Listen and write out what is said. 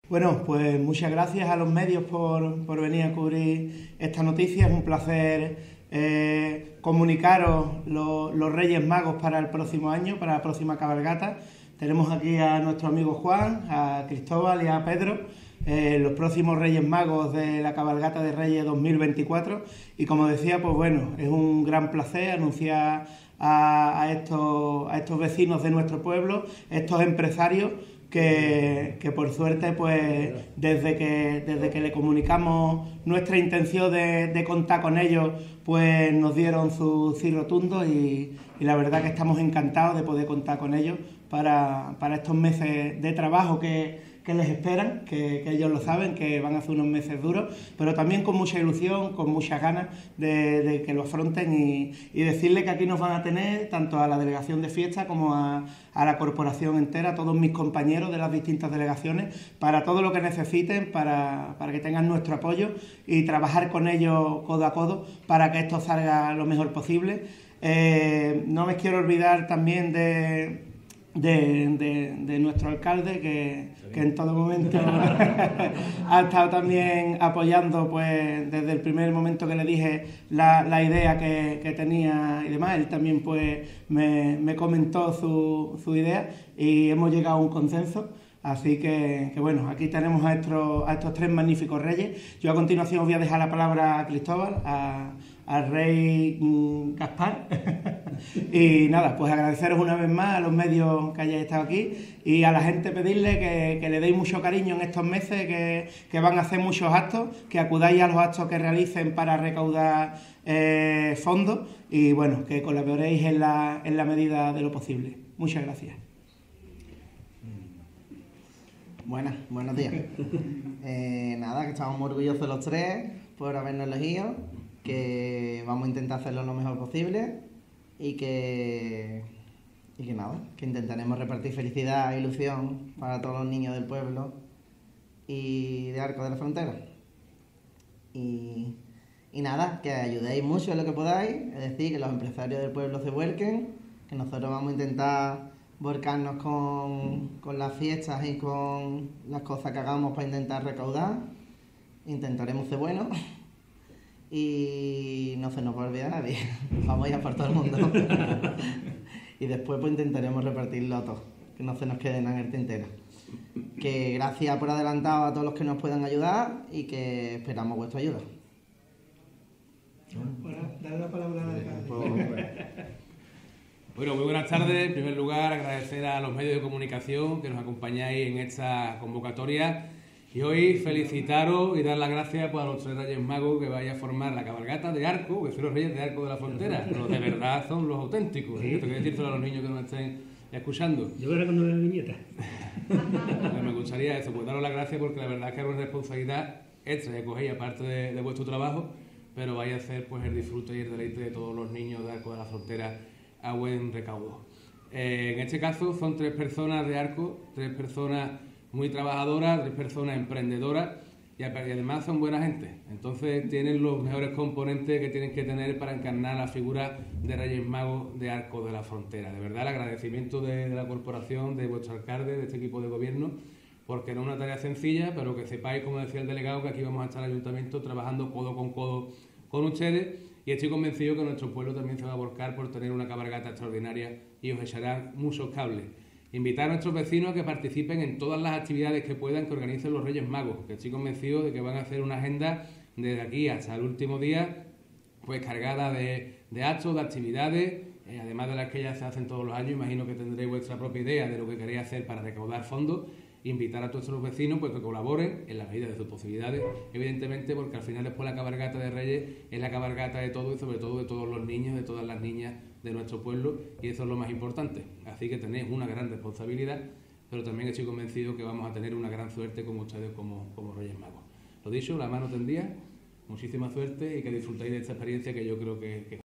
Bueno, pues muchas gracias a los medios por venir a cubrir esta noticia. Es un placer comunicaros los Reyes Magos para el próximo año, para la próxima cabalgata. Tenemos aquí a nuestro amigo Juan, a Cristóbal y a Pedro, los próximos Reyes Magos de la cabalgata de Reyes 2024. Y como decía, pues bueno, es un gran placer anunciar a estos vecinos de nuestro pueblo, estos empresarios, que por suerte, pues desde que le comunicamos nuestra intención de contar con ellos, pues nos dieron su sí rotundo y la verdad que estamos encantados de poder contar con ellos para estos meses de trabajo que les esperan, que ellos lo saben, que van a ser unos meses duros, pero también con mucha ilusión, con muchas ganas de que lo afronten y decirles que aquí nos van a tener tanto a la delegación de fiesta como a la corporación entera, a todos mis compañeros de las distintas delegaciones, para todo lo que necesiten, para que tengan nuestro apoyo y trabajar con ellos codo a codo para que esto salga lo mejor posible. No me quiero olvidar también de nuestro alcalde, que en todo momento ha estado también apoyando, pues desde el primer momento que le dije la idea que tenía y demás. Él también pues me comentó su idea y hemos llegado a un consenso. Así que bueno, aquí tenemos a estos tres magníficos reyes. Yo a continuación os voy a dejar la palabra a Cristóbal, al rey Gaspar. Y nada, pues agradeceros una vez más a los medios que hayáis estado aquí y a la gente pedirle que le deis mucho cariño en estos meses, que van a hacer muchos actos, que acudáis a los actos que realicen para recaudar fondos y bueno, que colaboréis en la medida de lo posible. Muchas gracias. Buenos días. Nada, que estamos muy orgullosos los tres por habernos elegido, que vamos a intentar hacerlo lo mejor posible y que nada, que intentaremos repartir felicidad e ilusión para todos los niños del pueblo y de Arcos de la Frontera. Y nada, que ayudéis mucho en lo que podáis, es decir, que los empresarios del pueblo se vuelquen, que nosotros vamos a intentar volcarnos con las fiestas y con las cosas que hagamos para intentar recaudar. Intentaremos ser buenos y no se nos va a olvidar a nadie. Vamos a ir a por todo el mundo. Y después pues intentaremos repartirlo a todos, que no se nos quede nada en el tintero. Que gracias por adelantado a todos los que nos puedan ayudar y que esperamos vuestra ayuda. Bueno, dale la palabra al alcalde. Bueno, muy buenas tardes. En primer lugar, agradecer a los medios de comunicación que nos acompañáis en esta convocatoria y hoy felicitaros y dar las gracias pues, a los tres Reyes Magos que vais a formar la cabalgata de Arco, que son los Reyes de Arco de la Frontera. Los de verdad son los auténticos. ¿Sí? Esto hay que decírselo a los niños que nos estén escuchando. Yo era cuando era niñeta. Me gustaría eso, pues daros las gracias porque la verdad es que es una responsabilidad extra que cogéis aparte de vuestro trabajo, pero vais a hacer pues el disfrute y el deleite de todos los niños de Arco de la Frontera a buen recaudo. En este caso son tres personas de Arco, tres personas muy trabajadoras, tres personas emprendedoras y además son buena gente. Entonces tienen los mejores componentes que tienen que tener para encarnar la figura de Reyes Magos de Arco de la Frontera. De verdad, el agradecimiento de la corporación, de vuestro alcalde, de este equipo de gobierno, porque no es una tarea sencilla, pero que sepáis, como decía el delegado, que aquí vamos a estar en el ayuntamiento trabajando codo con ustedes. Y estoy convencido que nuestro pueblo también se va a volcar por tener una cabalgata extraordinaria y os echarán muchos cables. Invitar a nuestros vecinos a que participen en todas las actividades que puedan que organicen los Reyes Magos, que estoy convencido de que van a hacer una agenda desde aquí hasta el último día, pues cargada de actos, de actividades, además de las que ya se hacen todos los años. Imagino que tendréis vuestra propia idea de lo que queréis hacer para recaudar fondos. Invitar a todos los vecinos pues, que colaboren en la medida de sus posibilidades, evidentemente, porque al final después la cabalgata de Reyes es la cabalgata de todos y sobre todo de todos los niños, de todas las niñas de nuestro pueblo, y eso es lo más importante. Así que tenéis una gran responsabilidad, pero también estoy convencido que vamos a tener una gran suerte con ustedes como Reyes Magos. Lo dicho, la mano tendida, muchísima suerte y que disfrutéis de esta experiencia que yo creo que